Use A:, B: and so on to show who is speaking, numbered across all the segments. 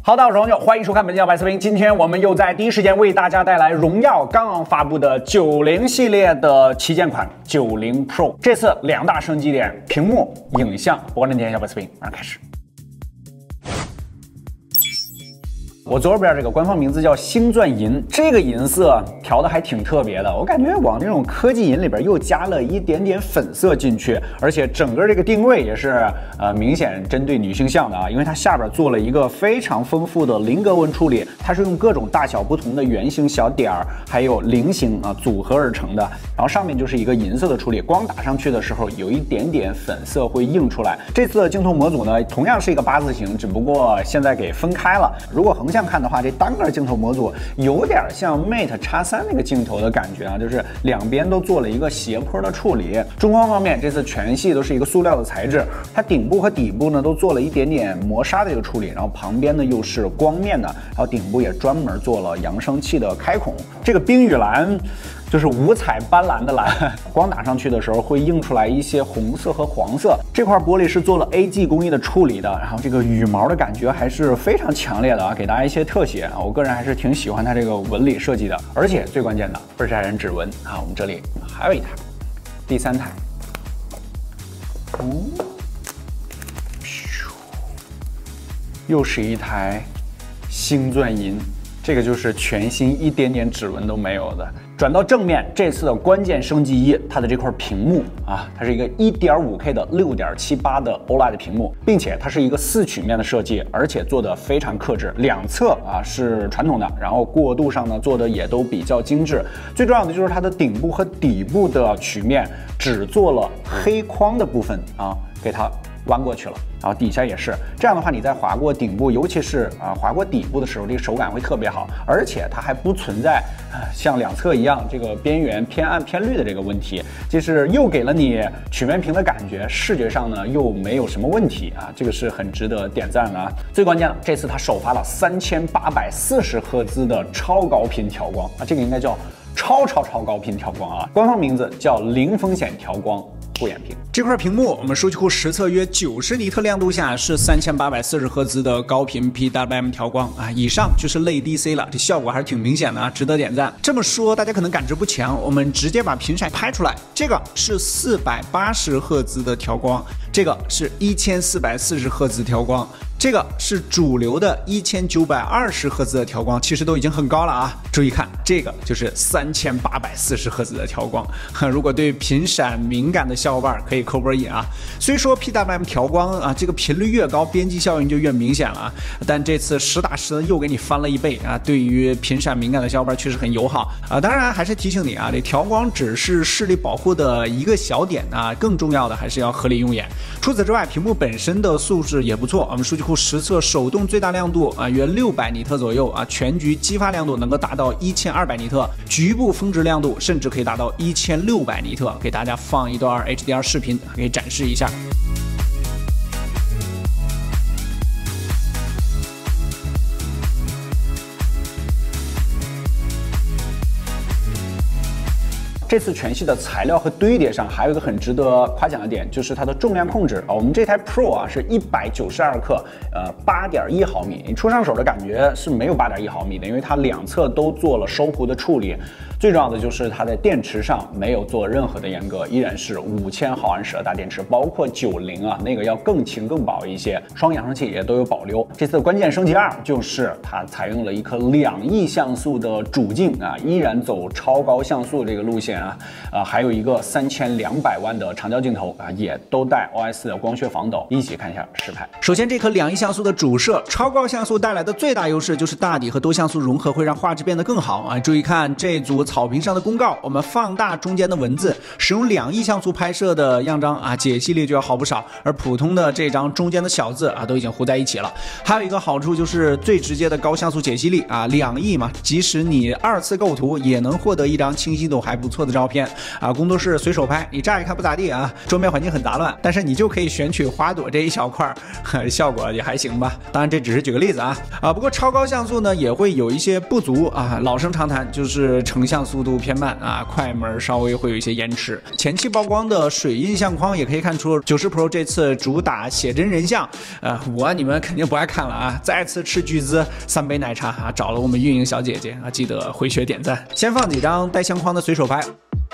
A: 好的，我是荣耀，欢迎收看本期小白视频。今天我们又在第一时间为大家带来荣耀刚刚发布的90系列的旗舰款90 Pro。这次2大升级点：屏幕、影像。我是今天小白视频，马上开始。我左边这个官方名字叫星钻银，这个银色调的还挺特别的，我感觉往这种科技银里边又加了一点点粉色进去，而且整个这个定位也是明显针对女性向的啊，因为它下边做了一个非常丰富的菱格纹处理，它是用各种大小不同的圆形小点儿还有菱形啊组合而成的，然后上面就是一个银色的处理，光打上去的时候有一点点粉色会映出来。这次的镜头模组呢，同样是一个8字形，只不过现在给分开了。如果横向看的话，这单个镜头模组有点像 Mate X3那个镜头的感觉啊，就是两边都做了一个斜坡的处理。中框方面，这次全系都是一个塑料的材质，它顶部和底部呢都做了一点点磨砂的一个处理，然后旁边呢又是光面的，然后顶部也专门做了扬声器的开孔。这个冰雨蓝就是五彩斑斓的蓝，光打上去的时候会映出来一些红色和黄色。这块玻璃是做了 AG 工艺的处理的，然后这个羽毛的感觉还是非常强烈的啊，给大家一些特写啊，我个人还是挺喜欢它这个纹理设计的。而且最关键的倍儿吓人指纹啊，我们这里还有一台，第3台，又是一台星钻银。这个就是全新，一点点指纹都没有的。转到正面，这次的关键升级它的这块屏幕啊，它是一个 1.5K 的6.78的 OLED 屏幕，并且它是一个4曲面的设计，而且做的非常克制，两侧啊是传统的，然后过渡上呢做的也都比较精致。最重要的就是它的顶部和底部的曲面只做了黑框的部分啊，给它弯过去了，然后底下也是这样的话，你在划过顶部，尤其是划过底部的时候，这个手感会特别好，而且它还不存在像两侧一样这个边缘偏暗偏绿的这个问题，就是又给了你曲面屏的感觉，视觉上呢又没有什么问题啊，这个是很值得点赞的啊。最关键的，这次它首发了3840赫兹的超高频调光啊，这个应该叫超高频调光啊，官方名字叫零风险调光护眼屏。这块屏幕我们数据库实测约90尼特亮度下是3840赫兹的高频 PWM 调光啊，以上就是类 DC 了，这效果还是挺明显的啊，值得点赞。这么说大家可能感知不强，我们直接把频闪拍出来，这个是480赫兹的调光，这个是1440赫兹调光，这个是主流的1920赫兹的调光，其实都已经很高了啊。注意看，这个就是3840赫兹的调光。如果对频闪敏感的小伙伴可以扣波引啊。虽说 PWM 调光啊，这个频率越高，边际效应就越明显了啊，但这次实打实的又给你翻了一倍啊，对于频闪敏感的小伙伴确实很友好啊。当然还是提醒你啊，这调光只是视力保护的一个小点啊，更重要的还是要合理用眼。除此之外，屏幕本身的素质也不错，我们数据库实测手动最大亮度啊约600尼特左右啊，全局激发亮度能够达到1200尼特，局部峰值亮度甚至可以达到1600尼特。给大家放一段 HDR 视频给展示一下。这次全系的材料和堆叠上还有一个很值得夸奖的点，就是它的重量控制啊。我们这台 Pro 啊是192克，8.1毫米，你戳上手的感觉是没有8.1毫米的，因为它两侧都做了收弧的处理。最重要的就是它在电池上没有做任何的阉割，依然是5000毫安时的大电池，包括90啊，那个要更轻更薄一些，双扬声器也都有保留。这次的关键升级2就是它采用了一颗2亿像素的主镜啊，依然走超高像素这个路线啊，还有一个3200万的长焦镜头啊，也都带 OS 的光学防抖。一起看一下实拍。首先，这颗2亿像素的主摄，超高像素带来的最大优势就是大底和多像素融合会让画质变得更好啊。注意看这组草坪上的公告，我们放大中间的文字，使用2亿像素拍摄的样张啊，解析力就要好不少。而普通的这张中间的小字啊，都已经糊在一起了。还有一个好处就是最直接的高像素解析力啊，2亿嘛，即使你2次构图也能获得一张清晰度还不错的
B: 的照片啊，工作室随手拍，你乍一看不咋地啊，桌面环境很杂乱，但是你就可以选取花朵这一小块，效果也还行吧。当然这只是举个例子啊，不过超高像素呢也会有一些不足啊，老生常谈就是成像速度偏慢啊，快门稍微会有一些延迟。前期曝光的水印相框也可以看出90 Pro 这次主打写真人像，你们肯定不爱看了啊，再次斥巨资3杯奶茶啊，找了我们运营小姐姐啊，记得回血点赞。先放几张带相框的随手拍。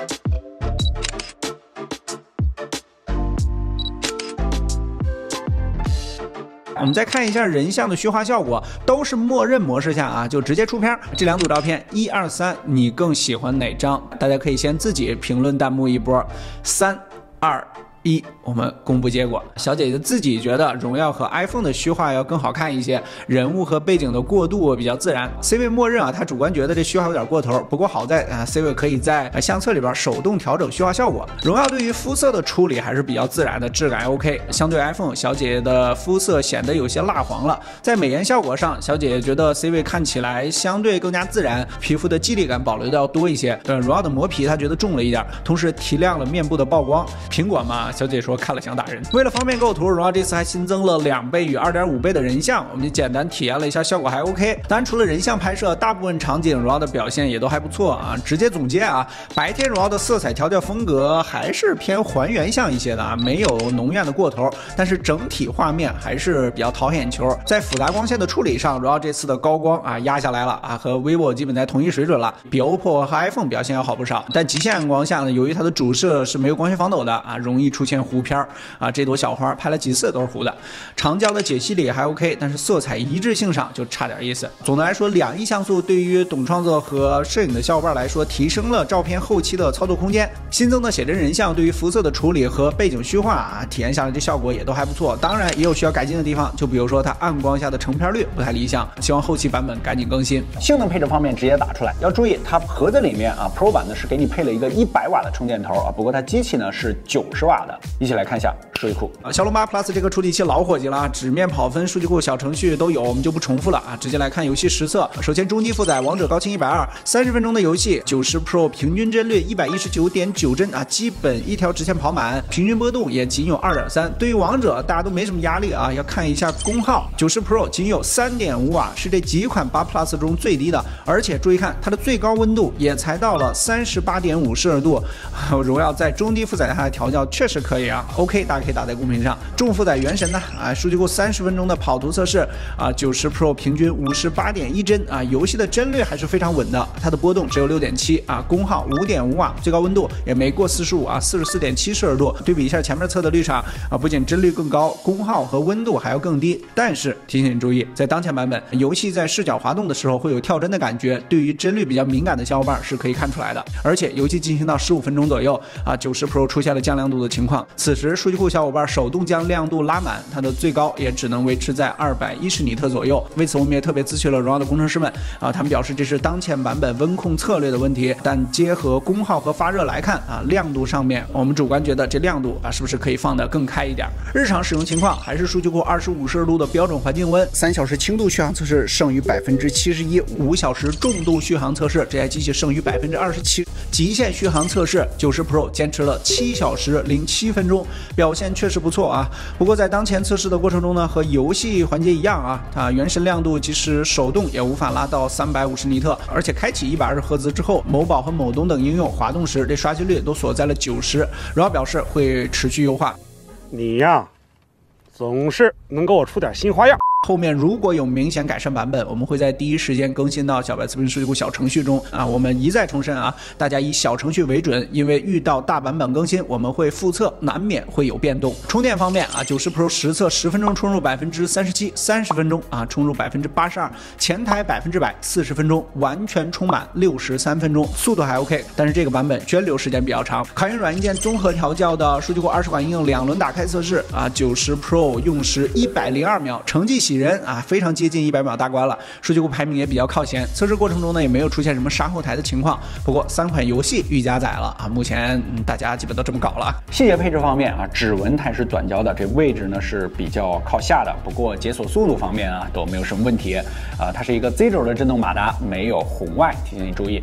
B: 我们再看一下人像的虚化效果，都是默认模式下啊，就直接出片。这2组照片1、2、3，你更喜欢哪张？大家可以先自己评论弹幕一波。3、2、1，我们公布结果。小姐姐自己觉得荣耀和 iPhone 的虚化要更好看一些，人物和背景的过渡比较自然。C 位默认啊，他主观觉得这虚化有点过头，不过好在C 位可以在相册里边手动调整虚化效果。荣耀对于肤色的处理还是比较自然的，质感 OK。相对 iPhone， 小姐姐的肤色显得有些蜡黄了。在美颜效果上，小姐姐觉得 C 位看起来相对更加自然，皮肤的肌理感保留的要多一些。荣耀的磨皮她觉得重了一点，同时提亮了面部的曝光。苹果嘛，小姐姐说看了想打人。为了方便构图，荣耀这次还新增了2倍与2.5倍的人像，我们就简单体验了一下，效果还 OK。当然，除了人像拍摄，大部分场景荣耀的表现也都还不错啊。直接总结啊，白天荣耀的色彩调教风格还是偏还原像一些的啊，没有浓艳的过头，但是整体画面还是比较讨眼球。在复杂光线的处理上，荣耀这次的高光啊压下来了啊，和 vivo 基本在同一水准了，比 OPPO 和 iPhone 表现要好不少。但极限暗光下呢，由于它的主摄是没有光学防抖的啊，容易出现糊片啊，这朵小花拍了几次都是糊的。长焦的解析力还 OK， 但是色彩一致性上就差点意思。总的来说，2亿像素对于懂创作和摄影的小伙伴来说，提升了照片后期的操作空间。新增的写真人像对于肤色的处理和背景虚化啊，体验下来这效果也都还不错。当然也有需要改进的地方，就比如说它暗光下的成片率不太理想，希望后期版本赶紧更新。
A: 性能配置方面直接打出来，要注意它盒子里面啊 Pro 版呢是给你配了一个100瓦的充电头啊，不过它机器呢是90瓦的。一起来看一下数据库。
B: 骁龙8 Plus 这个处理器老伙计了啊，纸面跑分、数据库、小程序都有，我们就不重复了啊，直接来看游戏实测。首先中机负载王者高清120，30分钟的游戏，90 Pro 平均帧率119.9帧啊，基本一条直线跑满，平均波动也仅有2.3。对于王者大家都没什么压力啊，要看一下功耗，90 Pro 仅有3.5瓦，是这几款8 Plus 中最低的，而且注意看它的最高温度也才到了38.5摄氏度。荣耀在中低负载下的调教确实可以啊 ，OK， 大家可以打在公屏上。重负载原神呢啊，数据库30分钟的跑图测试啊，90 Pro 平均58.1帧啊，游戏的帧率还是非常稳的，它的波动只有6.7啊，功耗5.5瓦，最高温度也没过45啊，44.7摄氏度。对比一下前面测的绿厂啊，不仅帧率更高，功耗和温度还要更低。但是提醒你注意，在当前版本，游戏在视角滑动的时候会有跳帧的感觉，对于帧率比较敏感的小伙伴是可以看出来的。而且游戏进行到15分钟左右啊，90 Pro 出现了降亮度的情况，此时数据库小伙伴手动将亮度拉满，它的最高也只能维持在210尼特左右。为此我们也特别咨询了荣耀的工程师们啊，他们表示这是当前版本温控策略的问题，但结合功耗和发热来看啊，亮度上面我们主观觉得这亮度啊是不是可以放得更开一点。日常使用情况还是数据库25摄氏度的标准环境温，3小时轻度续航测试剩余71%，5小时重度续航测试这台机器剩余27%，极限续航测试90 Pro 坚持了7小时07分钟，表现确实不错啊。不过在当前测试的过程中呢，和游戏环节一样啊，原神亮度即使手动也无法拉到350尼特，而且开启120赫兹之后，某宝和某东等应用滑动时，这刷新率都锁在了90。荣耀表示会持续优化。
C: 你呀，总是能给我出点新花样。
B: 后面如果有明显改善版本，我们会在第一时间更新到小白测评数据库小程序中啊。我们一再重申啊，大家以小程序为准，因为遇到大版本更新，我们会复测，难免会有变动。充电方面啊，90 Pro 实测10分钟充入37%，30分钟啊充入82%，前台100%，40分钟完全充满63分钟，速度还 OK， 但是这个版本涓流时间比较长。卡云软硬件综合调教的数据库20款应用2轮打开测试啊，90 Pro 用时102秒，成绩喜人啊，非常接近100秒大关了。数据库排名也比较靠前。测试过程中呢，也没有出现什么杀后台的情况。不过3款游戏预加载了啊，目前大家基本都这么搞了。
A: 细节配置方面啊，指纹它是短焦的，这位置呢是比较靠下的。不过解锁速度方面啊都没有什么问题啊，它是一个 Z 轴的震动马达，没有红外，提醒你注意。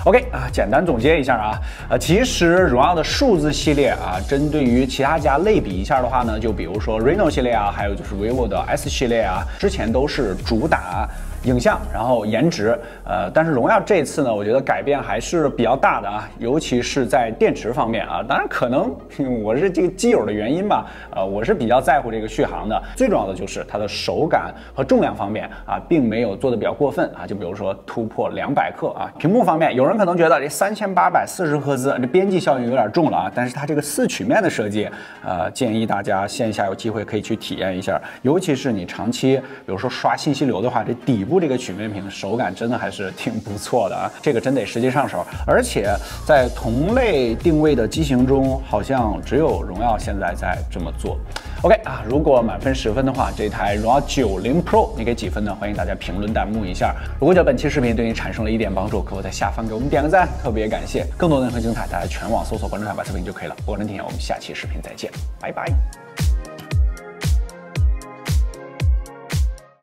A: OK 啊，简单总结一下啊，其实荣耀的数字系列啊，针对于其他家类比一下的话呢，就比如说 Reno 系列啊，还有就是 vivo 的 S 系列啊，之前都是主打影像，然后颜值，但是荣耀这次呢，我觉得改变还是比较大的啊，尤其是在电池方面啊，当然可能我是这个基友的原因吧，我是比较在乎这个续航的，最重要的就是它的手感和重量方面啊，并没有做的比较过分啊，就比如说突破200克啊，屏幕方面，有人可能觉得这3840赫兹这边际效应有点重了啊，但是它这个4曲面的设计，建议大家线下有机会可以去体验一下，尤其是你长期比如说刷信息流的话，这底部这个曲面屏手感真的还是挺不错的啊，这个真得实际上手。而且在同类定位的机型中，好像只有荣耀现在在这么做。OK 啊，如果满分10分的话，这台荣耀90 Pro 你给几分呢？欢迎大家评论弹幕一下。如果觉得本期视频对你产生了一点帮助，可否在下方给我们点个赞，特别感谢。更多内容和精彩，大家全网搜索关注海马视频就可以了。我是天天，我们下期视频再见，拜拜。